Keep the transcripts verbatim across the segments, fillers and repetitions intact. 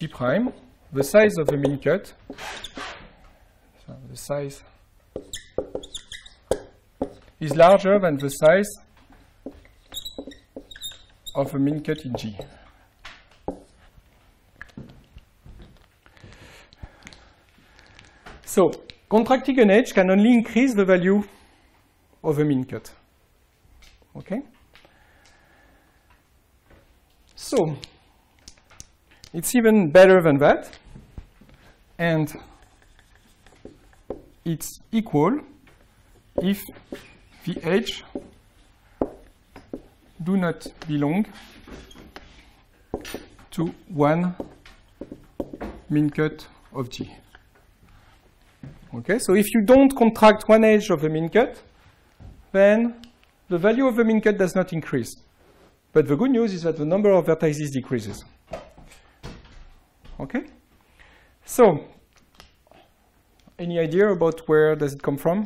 G prime, the size of the min cut, so the size is larger than the size of the min cut in G. So, contracting an edge can only increase the value of the min cut. Okay? So, it's even better than that, and it's equal if the edge do not belong to one min cut of G. Okay, so if you don't contract one edge of the min cut, then the value of the min cut does not increase. But the good news is that the number of vertices decreases. Okay? So, any idea about where does it come from?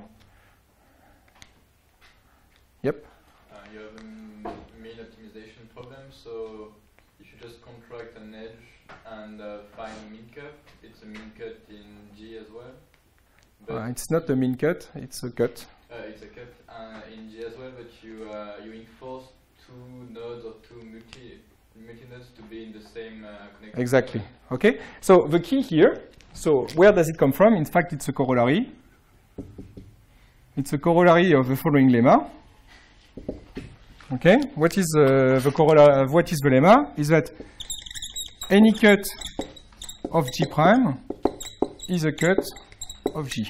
Yep. Uh, you have a min optimization problem, so if you just contract an edge and uh, find a min cut, it's a min cut in G as well. Uh, it's not a min cut, it's a cut. Uh, it's a cut uh, in G as well, but you uh, you enforce two nodes or two multi multi nodes to be in the same uh, connection. Exactly. Okay. So the key here. So where does it come from? In fact, it's a corollary. It's a corollary of the following lemma. Okay. What is uh, the corollary? What is the lemma? Is that any cut of G prime is a cut of G.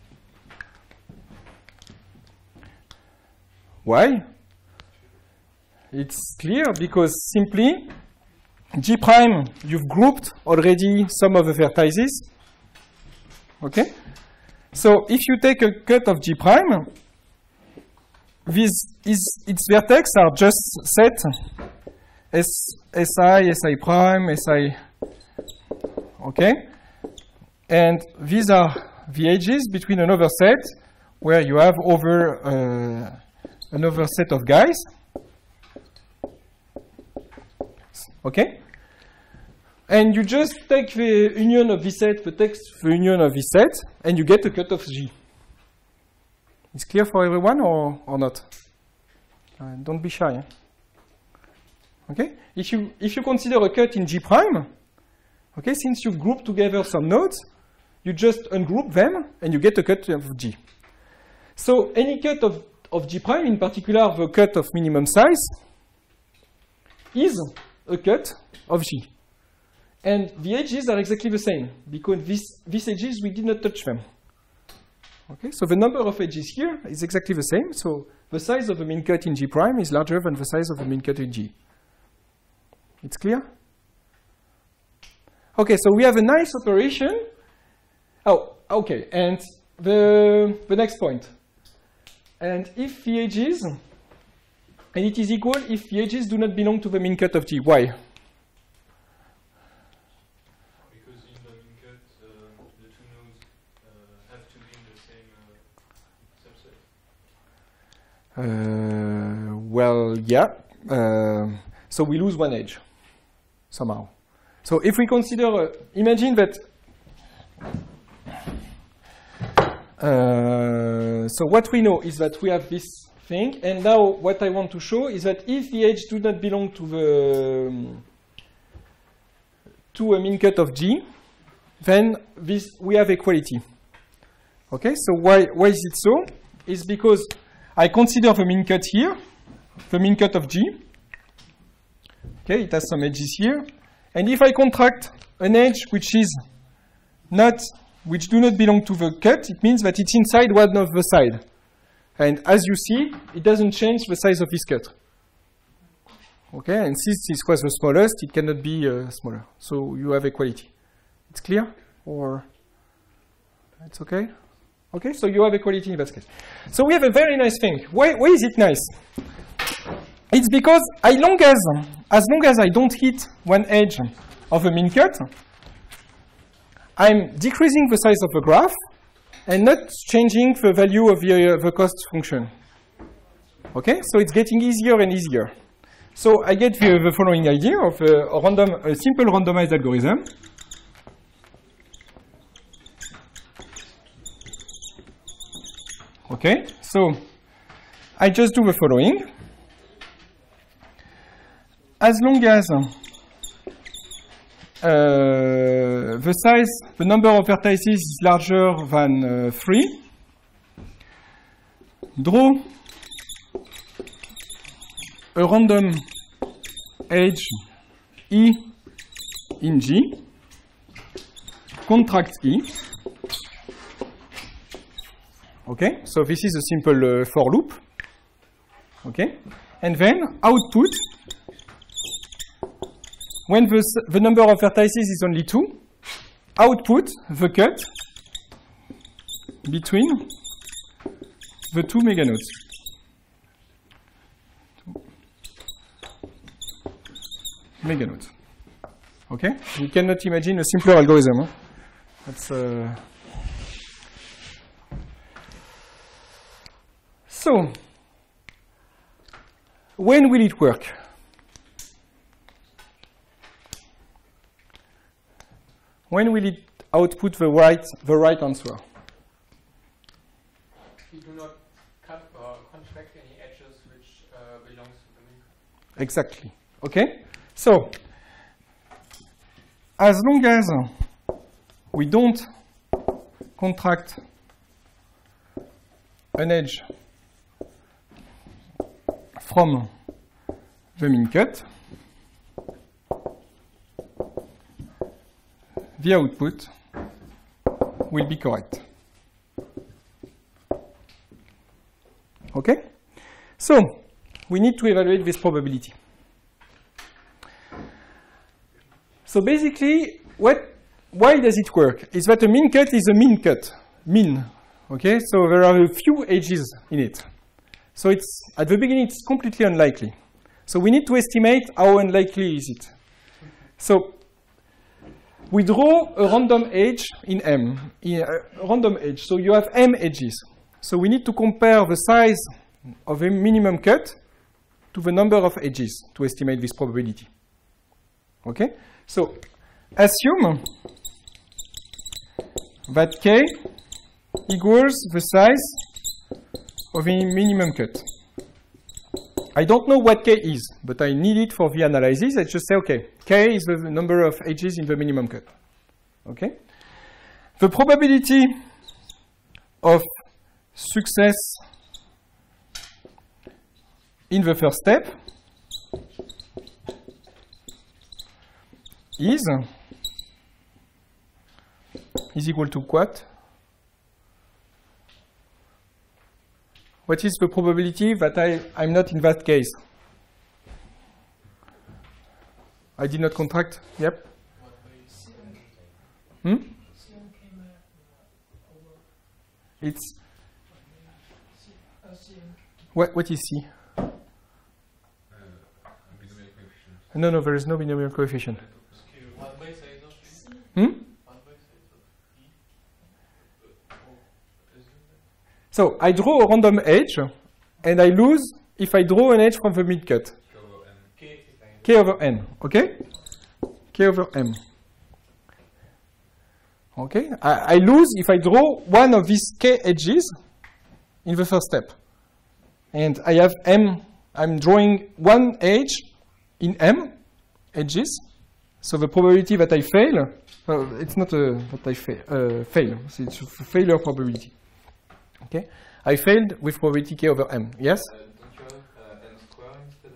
Why? It's clear because simply G prime, you've grouped already some of the vertices. Okay? So if you take a cut of G prime, these is, its vertex are just set S, Si, Si prime, Si. Okay? And these are the edges between another set where you have over uh, another set of guys. Okay? And you just take the union of this set, the text the union of this set, and you get a cut of G. It's clear for everyone or, or not? Uh, don't be shy. Eh? Okay? If you, if you consider a cut in G prime, okay, since you've grouped together some nodes, you just ungroup them and you get a cut of G. So any cut of, of G prime, in particular the cut of minimum size, is a cut of G. And the edges are exactly the same, because this, these edges, we did not touch them. Okay, so the number of edges here is exactly the same. So the size of the min cut in G prime is larger than the size of the min cut in G. It's clear? Okay, so we have a nice operation. Oh, okay, and the, the next point. And if the edges, and it is equal if the edges do not belong to the min cut of G. Why? Because in the min cut, uh, the two nodes uh, have to be in the same uh, subset. Uh, well, yeah. Uh, so we lose one edge, somehow. So if we consider, uh, imagine that, uh, so what we know is that we have this thing, and now what I want to show is that if the edge do not belong to the um, to a min cut of G, then this we have equality. Okay, so why why is it so? It's because I consider the min cut here, the min cut of G. Okay, it has some edges here. And if I contract an edge which is not, which do not belong to the cut, it means that it's inside one of the side. And as you see, it doesn't change the size of this cut. Okay, and since this was the smallest, it cannot be uh, smaller. So you have equality. It's clear? Or it's okay? Okay, so you have equality in that case. So we have a very nice thing. Why, why is it nice? It's because as long as, as long as I don't hit one edge of a min cut, I'm decreasing the size of the graph and not changing the value of the, uh, the cost function. Okay, so it's getting easier and easier. So I get the, the following idea of a, a, random, a simple randomized algorithm. Okay, so I just do the following. As long as uh, the size, the number of vertices is larger than uh, three, draw a random edge E in G, contract E. Okay, so this is a simple uh, for loop. Okay, and then output, when the, the number of vertices is only two, output the cut between the two meganodes. Meganodes. Okay, you cannot imagine a simpler algorithm. Huh? That's uh, so. When will it work? When will it output the right the right answer? You do not cut or contract any edges which uh, belongs to the min. Exactly. Okay. So, as long as we don't contract an edge from the min cut, the output will be correct. Okay? So, we need to evaluate this probability. So basically, what, why does it work? Is that a min cut is a min cut, min. Okay, so there are a few edges in it. So it's at the beginning it's completely unlikely. So we need to estimate how unlikely is it. So we draw a random edge in M, in a random edge. So you have M edges. So we need to compare the size of a minimum cut to the number of edges to estimate this probability. Okay? So assume that K equals the size of a minimum cut. I don't know what K is, but I need it for the analysis. I just say, okay, K is the number of edges in the minimum cut. Okay? The probability of success in the first step is is equal to what? What is the probability that I, I'm not in that case? I did not contract? Yep. Hmm? It's what, what is C? No, no, there is no binomial coefficient. Hmm? So I draw a random edge, and I lose if I draw an edge from the mid-cut. K over n, okay? K over m. Okay? I, I lose if I draw one of these k edges in the first step. And I have m, I'm drawing one edge in m edges. So the probability that I fail, uh, it's not a, that I fail, uh, fail, it's a failure probability. Okay, I failed with probability k over m. Yes? Uh, don't you have uh, n squared instead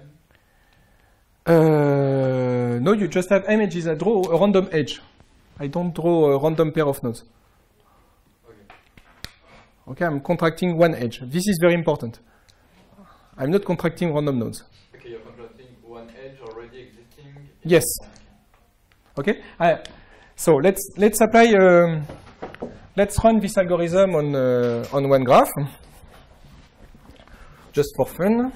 of m? Uh, no, you just have m edges. I draw a random edge. I don't draw a random pair of nodes. Okay. Okay, I'm contracting one edge. This is very important. I'm not contracting random nodes. Okay, you're contracting one edge already existing. Yes. Okay. Uh, so let's let's apply. Um, let's run this algorithm on uh, on one graph, just for fun.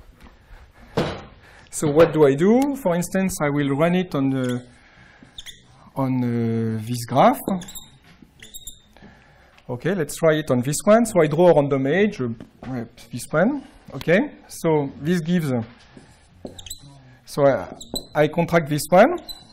So what do I do? For instance, I will run it on the on uh, this graph. Okay, let's try it on this one. So I draw a random edge, uh, this one. Okay, so this gives. Uh, so I, I contract this one.